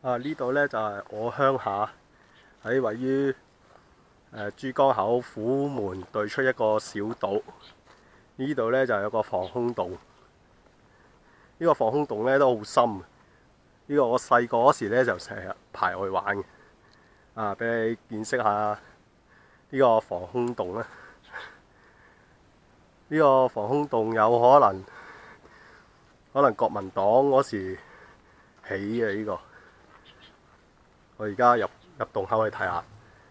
呢度呢就係我鄉下，喺位於珠江口虎門對出一個小島。呢度呢就有個防空洞，呢個防空洞呢都好深。呢個我細個嗰時呢就成日排去玩嘅。俾你見識下呢個防空洞啦。呢個防空洞有可能國民黨嗰時起嘅呢個。我而家入洞口去睇下。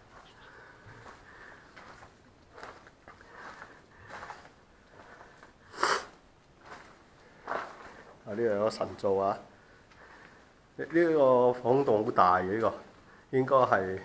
呢度有個神造啊！呢個防空洞好大嘅，呢個應該係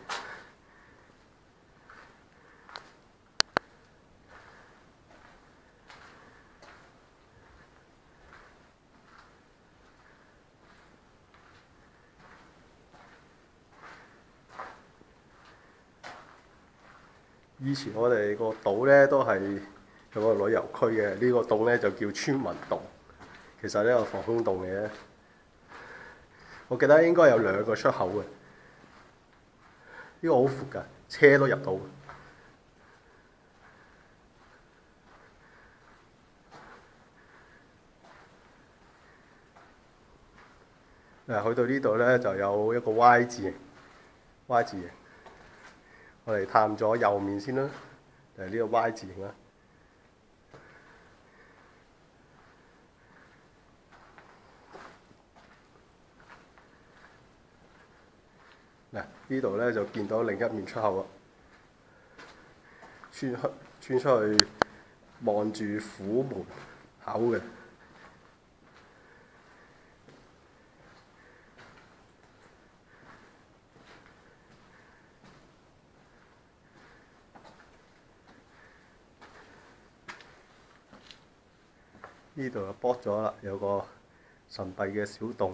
以前我哋個島呢都係有個旅遊區嘅。呢個洞呢就叫村民洞，其實呢個防空洞嚟嘅。我記得應該有2個出口嘅。呢個好闊㗎，車都入到。去到呢度呢，就有一個 Y 字形。我哋探咗右面先啦，就係呢個 Y 字形啦。呢度呢就見到另一面出口啦，穿出去望住虎門口嘅。呢度就剝咗啦，有個神秘嘅小洞。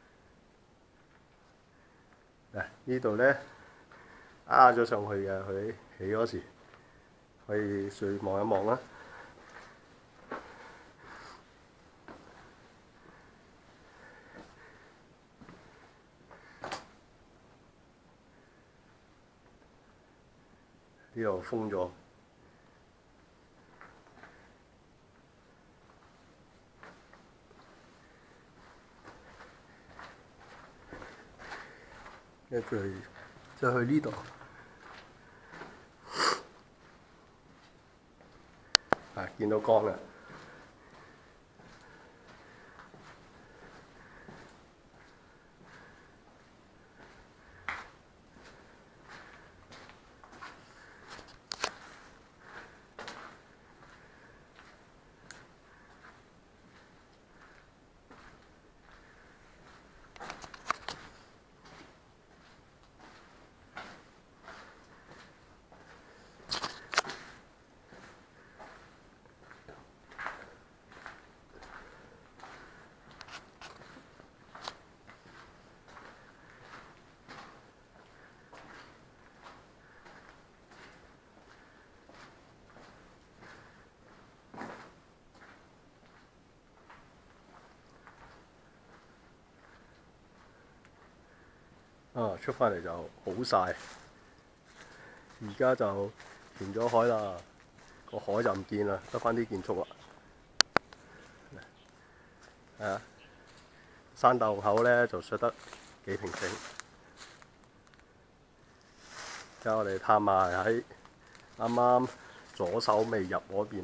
呢度呢，咗上去嘅，佢起嗰時可以上去望一望啦。呢度封咗。跟住再去呢度，見到光啦。出返嚟就好晒，而家就填咗海啦，個海就唔見啦，得返啲建築啦。山洞口呢就削得幾平整。而家我哋探埋喺啱啱左手未入嗰邊。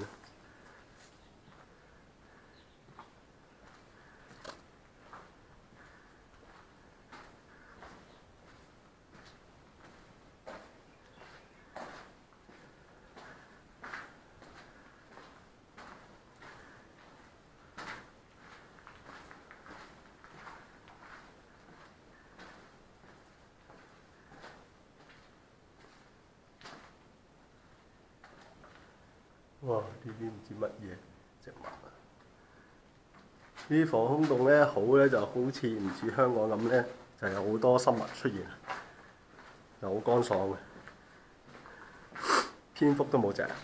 哇！呢啲唔知乜嘢植物啊！呢啲防空洞呢，好呢就好似唔似香港咁呢，就有好多生物出現，就好乾爽嘅，蝙蝠都冇隻。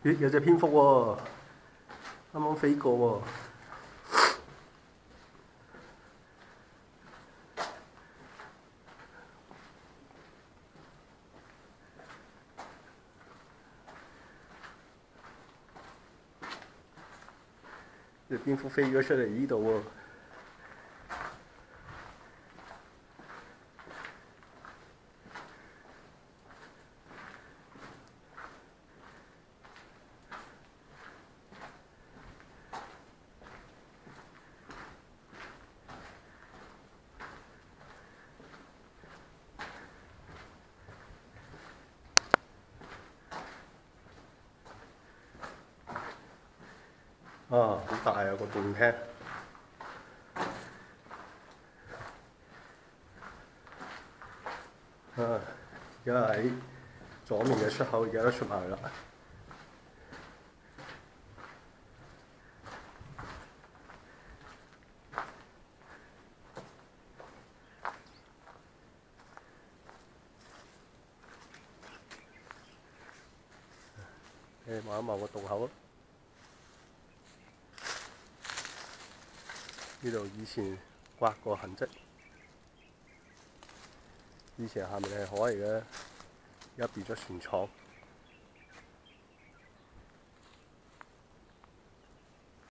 咦，有隻蝙蝠喎，啱啱飛過喎。隻蝙蝠飛咗出嚟呢度喎。好大啊個電廳！而家喺左面嘅出口，而家都出埋啦。望一望個洞口啊！呢度以前刮過痕跡，以前下面係海嚟嘅，而家變咗船廠。